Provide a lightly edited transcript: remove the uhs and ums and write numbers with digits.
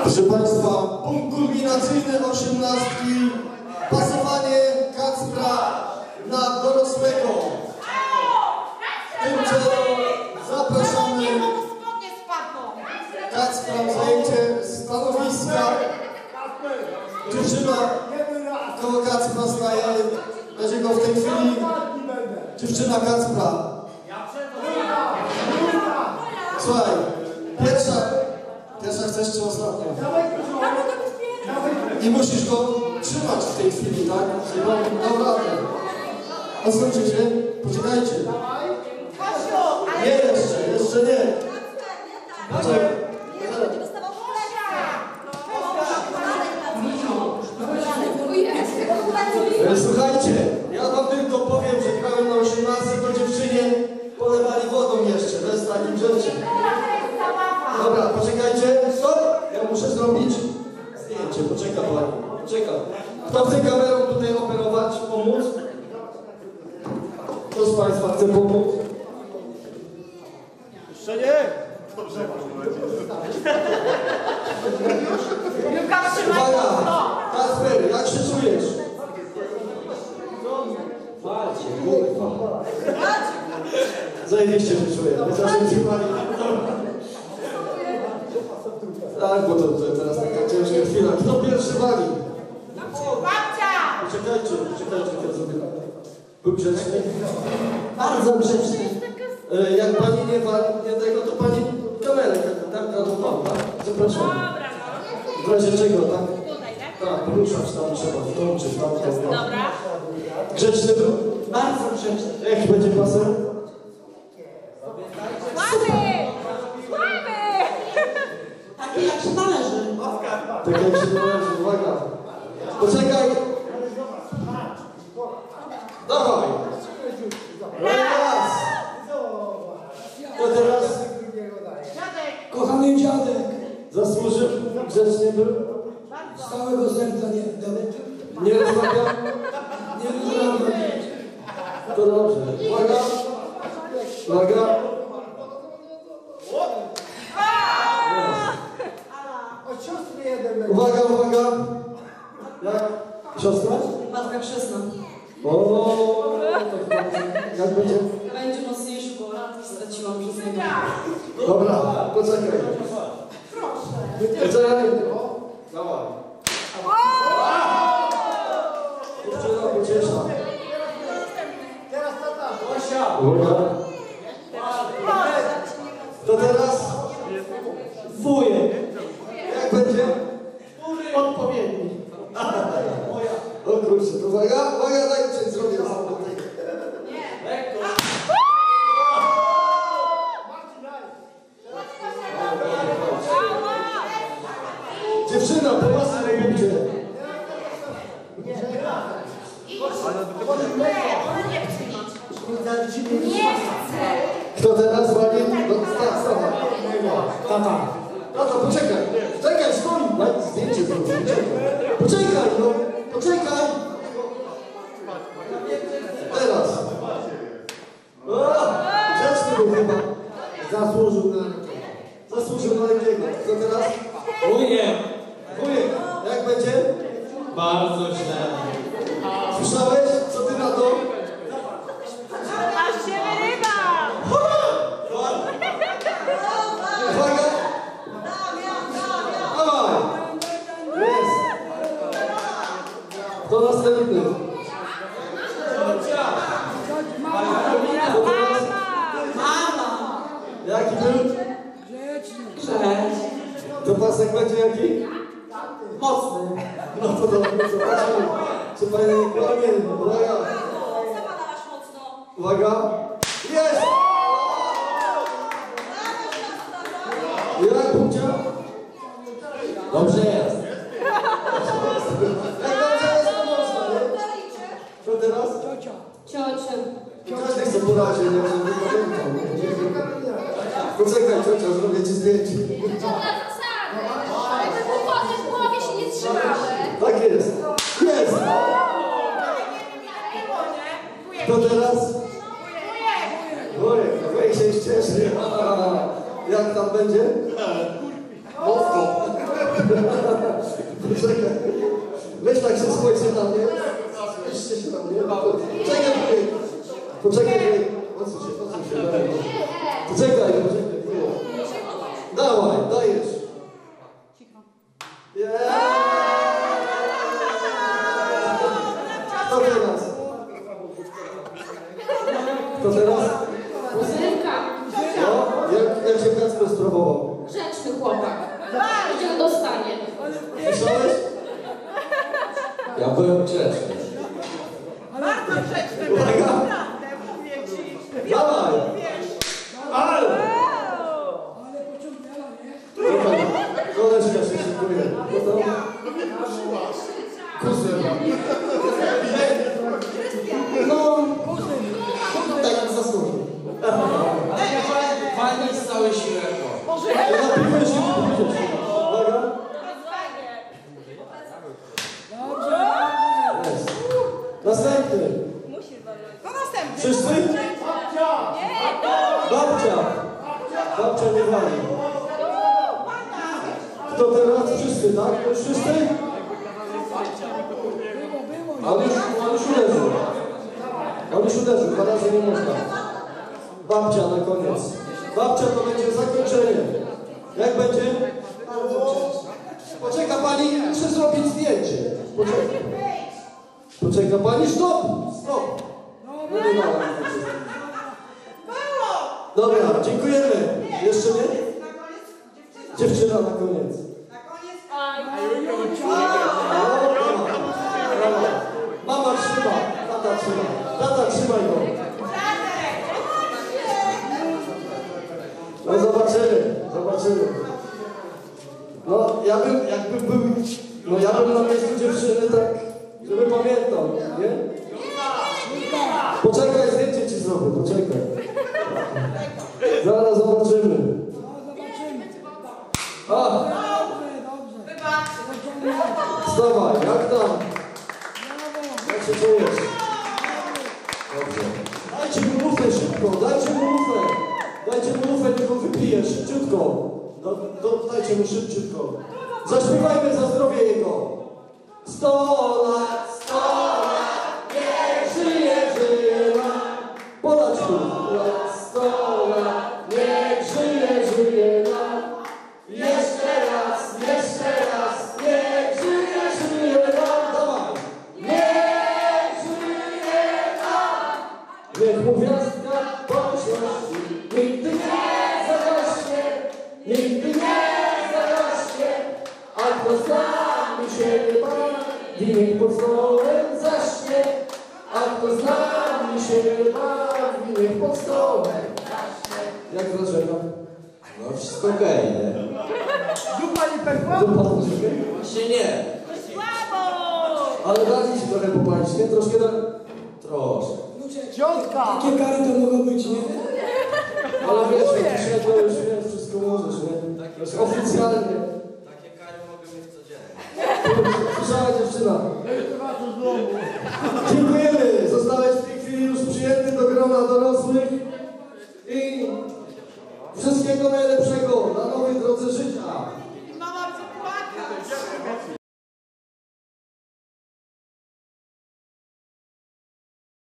Proszę Państwa, punkt kulminacyjny 18. Pasowanie Kacpra na dorosłego. W tym celu zapraszamy Kacpra na zajęcie stanowiska. Dziewczyna koło Kacpra staje. Będzie go w tej chwili dziewczyna Kacpra. Słuchaj, pierwsza chcesz czy ostatnia? I musisz go trzymać w tej chwili, tak? Żeby on dał radę. Odsuńcie się, poczekajcie. Nie jeszcze nie. Poczekaj. Słuchajcie, ja wam tylko powiem, że grałem na 18, to dziewczynie polewali wodą jeszcze, bez takim rzeczy. Dobra, poczekajcie, stop! Ja muszę zrobić zdjęcie, poczeka pani, poczeka. Kto chce kamerą tutaj operować, pomóc? Kto z Państwa chce pomóc? Jeszcze nie! Uwaga! Kacper, jak się czujesz? Walcie, kurwa. Zajebiście się czuję, tak, bo to teraz taka ciężka chwila. Kto pierwszy wali? Poczekajcie, ja sobie. Był grzeczny? Bardzo grzeczny. Jak pani nie tego, to pani kamerę, tak? Tak? Zapraszam. W razie czego, tak? Tak, poruszać tam trzeba, w tą czy w tamtą. Dobra. Grzeczny był? Bardzo grzeczny. Jaki będzie pasem? Taki jak się należy. Tak jak się należy, uwaga. Poczekaj. Dawaj. Raz. To teraz. Kochany dziadek, Zasłużył, grzecznie był. z całego serca Nie rozmawiam. nie rozmawiam. To dobrze. Uwaga. Uwaga. Uwaga, uwaga. Jak? Siostra? Matka chrzestna. O, jak będzie? Będzie mocniejszy, bo lat straciłam przez niego. Dobra, poczekaj. Poczekaj. Dawaj. Dziewczyna pociesza. Uwaga. To teraz wujek. Jak będzie? Odpowiedni. O kurczę, uwaga, daj coś zrobię. Dziewczyna, pomocy nie będzie. Nie chcę! Kto teraz wali? No, stała. Tata. Tata, poczekaj. Czekaj, stój. Daj zdjęcie zrobić. Poczekaj, no. Poczekaj. Teraz. O, grzeczny był chyba. Zasłużył na jakiego. Co teraz? Wujek! Wujek, jak będzie? Bardzo źle. Słyszałeś? Co ty na to? Aż się wyrywa! Uwaga! Dawaj! Jest! Kto następny? Mama! Jaki był? Cześć. To pasek będzie jaki? Mocny. No to dobrze, zobaczymy. Czy pani nie uwaga! Sama dałaś mocno. Uwaga! Jest! Jak Bubcia? Dobrze jest. Jak dobrze jest, to można, nie? Co teraz? Ciocia. Każdy chce poradzić, nie? Żeby pamiętał. Poczekaj, ciocia, zrobię ci zdjęcie. Ale te kłopoty w głowie się nie trzymały. Tak jest. Jest! To teraz? Wujek się cieszy. Jak tam będzie? Mocno. Poczekaj. Weź tak się spojrzy na mnie. Weźcie się na mnie. Poczekaj. Odsuń się. Poczekaj. Dawaj, dajesz. Kto teraz? Kto teraz? Kuzynka. No, jak się Kacper spróbował? Grzeczny chłopak. Idzie dostanie. Słyszałeś? Ja byłem grzeczny. Bardzo grzeczny. Uwaga. Naprawdę, mówię ci. Dawaj. Ale! Ale pociągnęła, nie? Koleżka się szykuje. Kuzyn. No, tak zasłużył. Pani z całej siły. Może Ja napiwuję się powiedzieć. Uwaga. Jest. Następny. to następny. Wszyscy? Babcia. Babcia nie wali. Kto teraz? Wszyscy, tak? To już wszyscy? On już uderzył. On już uderzył, 2 razy nie można. Babcia na koniec. Babcia to będzie zakończenie. Jak będzie? Poczeka pani, muszę zrobić zdjęcie. Poczeka pani, stop! Stop! Nie ma. Dobra, dziękujemy. Jeszcze nie? Dziewczyna na koniec. Mama trzyma, tata trzyma. Tata trzymaj go. No zobaczymy. No ja bym na miejscu dziewczyny tak, żeby pamiętał, nie? Poczekaj, zdjęcie ci zrobię, poczekaj. Zaraz zobaczymy. A! Wstawaj, jak tam? Jak się czujesz? Dobrze. Dajcie mu lufę szybko, dajcie mu lufę, tylko wypije szybciutko. Dajcie mu szybciutko. Zaśpiewajmy za zdrowie jego. 100 lat, niech żyje nam. Polaczku, 100 lat, niech żyje nam. Jeszcze raz, niech żyje nam. Dawaj. Niech żyje nam. Niech mu gwiazdka poświeci, nigdy nie zarośnie, a kto z nami się bawi, niech pod stołem zaśnie, a kto z nami się bawi, niech pod stołem zaśnie. Jak zaczynam? No wszystko okej, nie? Dupa nie pękła? Dupa troszkę? Właśnie nie. Słabo! Ale dali się trochę po pańskie, troszkę da... Troszkę. Ciątka! Takie kary to mogą być, nie? Ale wiesz, dzisiaj to już wszystko możesz, nie? Oficjalnie.